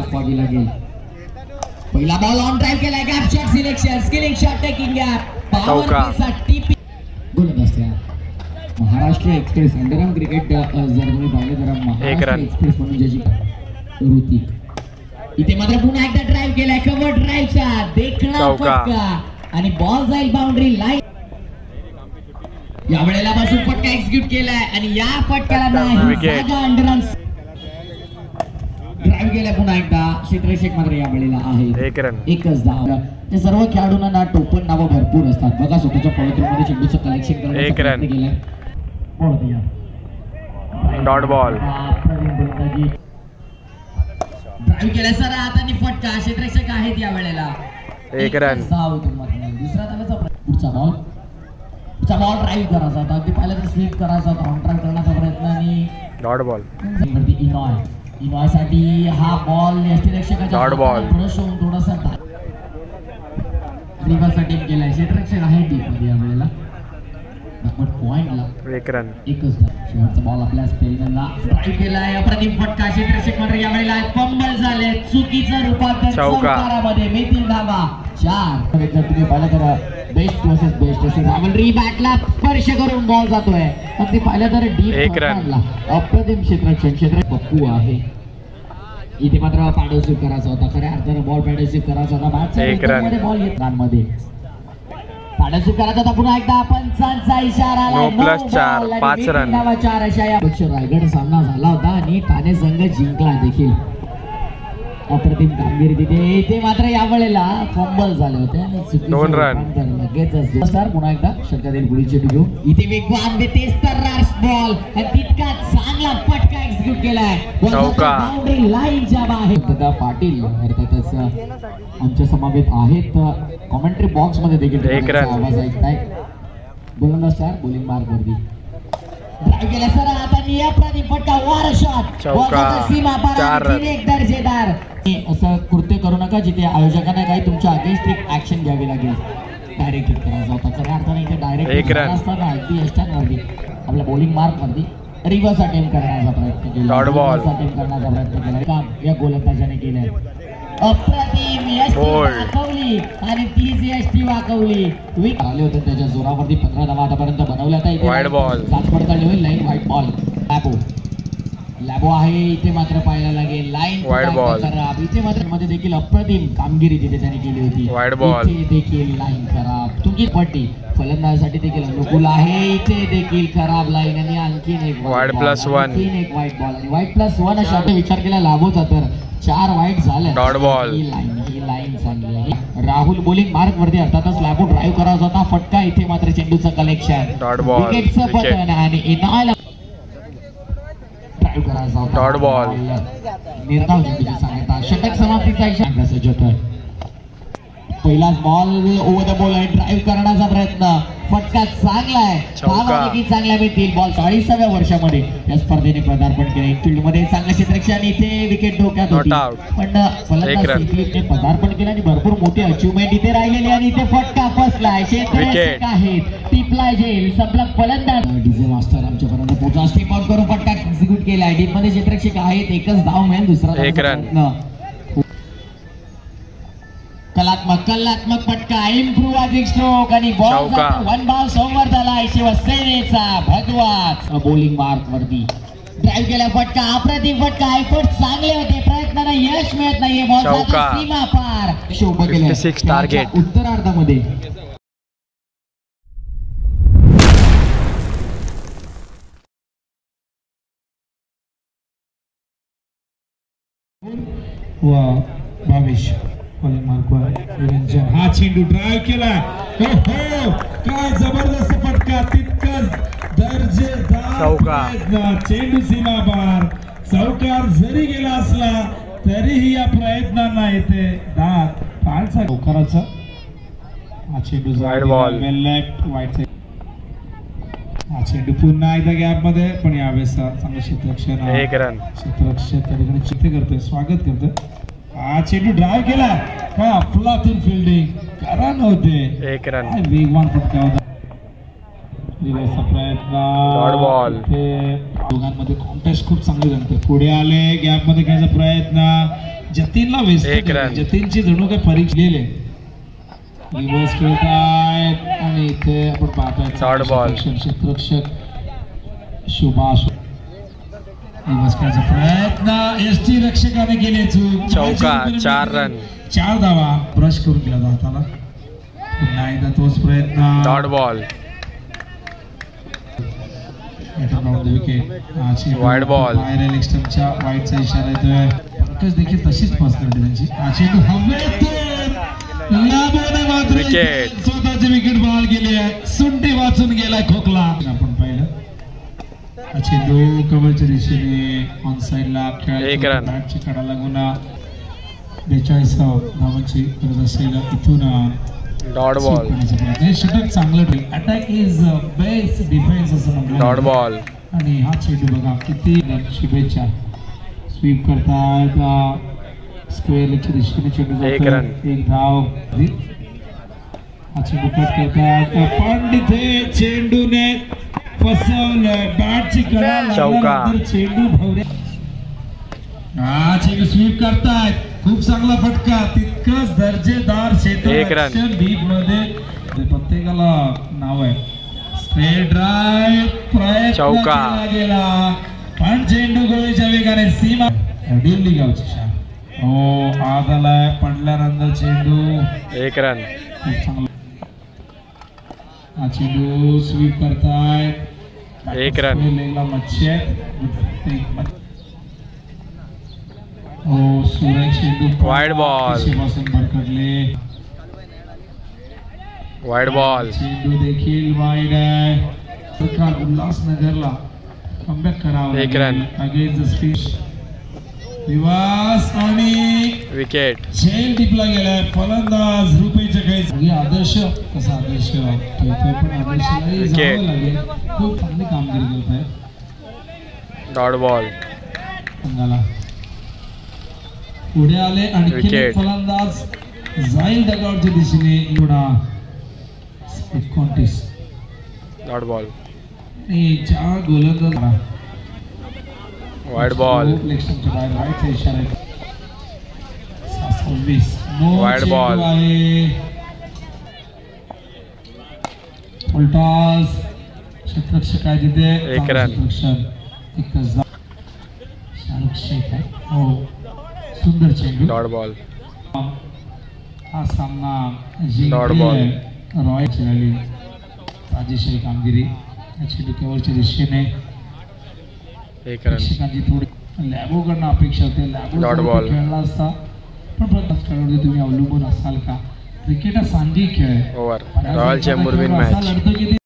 दाखवावी लागेल. पहिला बॉल ऑन ड्राइव्ह केलाय. Gap shot selection, skilling shot taking gap. बोलत असते महाराष्ट्र एक्सप्रेस अंडरआर्म क्रिकेट जर तुम्ही पाहिलं तर महाराष्ट्र एक्सप्रेस म्हणून ज्याची ऋतिक इथे मात्र पुन्हा एकदा ड्राइव्ह केलाय. कव्हर ड्राइव्हचा देखणा फटका आणि बॉल जाईल बाउंड्री लाईन. या वेळेला पासून फटका एक्झिक्यूट केलाय आणि या फटक्याला नाही जागा. अंडरआर्म ड्राइव्ह केलाय पुन्हा एकदा. क्षेत्ररक्षक मात्र या वेळेला आहे. एकच धाव. ते सर्व खेळाडूंना टोपण नावं भरपूर असतात. बघा स्वतःच्या पॉलिटिकमध्ये चेंडूचं कलेक्शन करण्याचा प्रयत्न केलाय. डॉट बॉल ड्राइव्ह केलाय सर हाताने फटका. क्षेत्ररक्षक आहेत या वेळेला. एक रन. दुसरा धावाचा पुढचा बॉल. पुढचा बॉल ड्राइव्ह करायचा होता. अगदी पाहिलं तर स्वीप करायचा होता. ऑन ड्राइव्ह करण्याचा प्रयत्न आणि डॉट बॉल. इनॉयसाठी हा बॉल क्षेत्ररक्षकाच्या ब्रश होऊन थोडासा रिव्हर्स अटेम्प्ट केलाय. क्षेत्ररक्षक आहे डीप मध्ये या वेळेला. पॉइंटला एक रन. एकच शेवटचा बॉल आपल्या स्पेलिंगला ड्राइव्ह केलाय. अप्रतिम फटका. क्षेत्ररक्षक मात्र या वेळेला फंबल झाले. चुकीचं रूपांतर चौकारामध्ये मिळतील धावा 4. जर तुम्ही पाहिलं तर बेस्ट वर्सेस बेस्ट असे रावलरी बॅटला स्पर्श करून बॉल जातोय. अगदी पाहिलं तर डीप रनला अप्रतिम क्षेत्ररक्षक पप्पू आहे. इथे मात्र पाडोसिप करायचा होता. खऱ्या अर्थानं बॉल पाडोसिप करायचा होता. बॅटच्या बॉल येत मध्ये पाडोसिप करायचा होता. पुन्हा एकदा पंचांचा इशारा आला. 5 रन. 4 अशा या रायगड सामना झाला होता आणि ठाणे संघ जिंकला देखील. अप्रतिम कामगिरी तिथे. इथे मात्र या वेळेला फंबल झाले होते. 2 रन. लगेच सर पुन्हा एकदा षटकातील पुढील चेंडू घेऊ. इथे वेगवान देतेस तर राश बॉल आणि तितका चांगला फटका एक्झिक्यूट केलाय. बाउंड्री लाईनच्या बाहेर. दादा पाटील अर्थातच आमच्या समवेत आहेत. कॉमेंट्री बॉक्स मध्ये देखील आवाज ऐकताय. गोलंदाज स्टार बॉलिंग मार्क वरती ड्राइव्ह केला सर आता अप्रतिम फटका. वार शॉट. सीमा पार. एक दर्जेदार. असं कृत्य करू नका जिथे आयोजकांना काही तुमच्या अगेन्स्ट एक ऍक्शन घ्यावी लागेल. डायरेक्ट हिट करायचा होता. खऱ्या अर्थाने इथे डायरेक्ट असताना अगदी यष्टांवरती आपल्या बॉलिंग मार्क वरती रिव्हर्स अटेम्प्ट करण्याचा प्रयत्न केला. अटेम्प्ट करण्याचा प्रयत्न केला. काम या गोलंदाजाने केलंय. अप्रतिम यष्टी वाकवली आणि तीच यष्टी वाकवली. आले होते त्याच्या जोरावरती 15 धावा आतापर्यंत बनवल्या. आता इथे चाच पडताळली होईल. Line white ball. लॅबो आहे. इथे मात्र पाहायला लागेल लाईन खराब. इथे मात्र मध्ये देखील अप्रतिम कामगिरी तिथे त्याने केली होती. इथे देखील लाईन खराब. तुमची पट्टी फलंदाजासाठी देखील अनुकूल आहे. इथे देखील खराब लाईन आणि आणखीन एक वाईट बॉल. एक वाईट बॉल आणि वाईट +1 अशा विचार केला लाभोचा तर 4 वाईट झाले. Dot ball. ही लाईन चांगली आहे. राहुल बॉलिंग मार्क वरती अर्थातच लॅबो ड्राइव्ह करायचा होता. फटका. इथे मात्र चेंडूचं कलेक्शन. विकेटचं पतन आणि इनायला ड्राइव्ह करायचा होता. Dot ball. निर्धाव चेंडूची सांगितला. षटक समाप्तीचा इशारा सज्जत आहे. पहिलाच ball over the ball drive करण्याचा प्रयत्न. फटका चांगला आहे. चांगला मिळतील. बॉल 40व्या वर्षामध्ये या स्पर्धेने पदार्पण केले. फील्ड मध्ये चांगलं क्षेत्ररक्षण. इथे विकेट धोक्यात होती पण फलंदाज पदार्पण केलं आणि भरपूर मोठी अचिव्हमेंट इथे राहिलेली आणि इथे फटका फसलाय. क्षेत्ररक्षक आहेत. टिपलाय झेल संपला. फलंदाज डीजे मास्टर आमच्यापर्यंत पोहोचा. स्टीप आउट करून फटका एक्झिक्यूट केलाय. डीप मध्ये क्षेत्ररक्षक आहेत. एकच धाव मिळेल. दुसरा प्रयत्न. कलात्मक फटका. इम्प्रूव्ह स्ट्रोक आणि बॉल 1 बॉल समोर झालाय. शिवसेनेचा भगवाच बॉलिंग मार्क वरती ड्राइव्ह केला. फटका. अप्रतिम फटका. एफर्ट चांगले होते. प्रयत्नांना यश मिळत नाहीये. बॉल सीमा पार. 56 टार्गेट उत्तरार्धामध्ये. भावेश हा चेंडू ड्राइव्ह केला. काय जबरदस्त फटका. तितकंच दर्जेदार चेंडू सीमा पार. चौकार जरी गेला असला तरीही या प्रयत्नांना येते दात. फारसा चौकाराचा हा चेंडू लेफ्ट वाईट साईड. हा चेंडू पुन्हा एकदा गॅप मध्ये पण यावेळेस चांगलं क्षेत्ररक्षक त्या ठिकाणी चिठ्ठी करतोय. स्वागत करतोय. हा चेंडू ड्राइव्ह केला. काय अफलातून फिल्डिंग करा नव्हते. एक रन. वेगवान फटका होता. प्रयत्न. दोघांमध्ये कॉन्टेस्ट खूप चांगली जमते. पुढे आले. गॅप मध्ये घ्यायचा प्रयत्न. जतीनला वेस्ट एक केलं. रन. जतीनची जणू काही परीक्षा लिहिले रिव्हर्स खेळत आहेत आणि इथे आपण पाहतोय Short ball. क्षेत्ररक्षक सुभाष रिव्हर्स खेळायचा प्रयत्न एसटी रक्षकाने केले चूक. चौका 4 रन 4 धावा ब्रश करून गेला हाताला. पुन्हा एकदा तोच प्रयत्न डॉट बॉल Wide ball. बाहेर लेग स्टंपच्या वाईडचा इशारा येतोय. पंकज देखील तशीच पास करते त्यांची. हा चेंडू हवेतून लाबोने मात्र Wicket. स्वतःची विकेट बॉल गेली आहे. सुंटी वाचून गेलाय खोकला. आपण पाहिलं हा चेंडू कव्हरच्या दिशेने ऑन साइडला एक रन. बॅटची कडा लागून 42 धावांची गरज असेल इथून डॉट बॉल हे षटक चांगलं ठेवलं. अटॅक इज बेस्ट डिफेन्स असं म्हटलं. डॉट बॉल आणि हा चेंडू बघा किती शुभेच्छा. स्वीप करतात स्क्वेअर लेगच्या दिशेने चेंडू एक जातोय. रन. एक धाव. हा चेंडू कट करतात पण तिथे चेंडूने फसवलंय. बॅटची कडा चौका. लागल्यानंतर चेंडू भवरे. हा चेंडू स्वीप करतायत. खूप चांगला फटका. तितकंच दर्जेदार एक रन. क्षेत्ररक्षण डीप मध्ये प्रत्येकाला नाव आहे. स्ट्रेट ड्राइव्ह प्रयत्न चौका. केला गेला पण चेंडू गोळीच्या वेगाने सीमा दिल्ली गावची शान. हो आत आलाय. पडल्यानंतर चेंडू 1 रन खूप चांगला. हा चेंडू स्वीप करतायत. 1 रन. लेगला मच्छी आहे. हो सुरेख चेंडू Wide ball. पासून भरकटले. वाईड बॉल चेंडू देखील वाईड आहे. सरकार उल्हासनगरला कमबॅक करावं. 1 रन. अगेन्स्ट द स्पीच विवास आणि विकेट झेल टिपला गेलाय. फलंदाज रुपेच्या काही आदर्श कसा आदर्श ठेवतोय पण आदर्शलाही जावं लागेल. खूप चांगली कामगिरी करत आहे. डॉट बॉल संघाला पुढे आले आणि Wicket. फलंदाज जाईल डगआउटच्या दिशेने. एवढा 29 डॉट बॉल आणि 4 गोलंदाज. वाईड बॉल लेग स्टंपच्या बाहेर राईटचा इशारा आहे. 26 Wide ball. फुलटॉस क्षेत्ररक्षक आहे तिथे. 1 रन. क्षेत्ररक्षक एकच शाहरुख शेख आहे. हो सुंदर चेंडू. डॉट बॉल हा सामना Dot ball. रॉय झाली. राजेशाही कामगिरी. चेंडू केवळच्या दिशेने 1 रन प्रेक्षकांची थोडी लॅबोकडनं अपेक्षा होते. Dot लॅबो ball. खेळला असता पण प्रत्येक खेळाडू तुम्ही अवलंबून असाल का. क्रिकेट हा सांघिक खेळ आहे. ओव्हर रॉयल चेंबूर विन असा मॅच लढतो की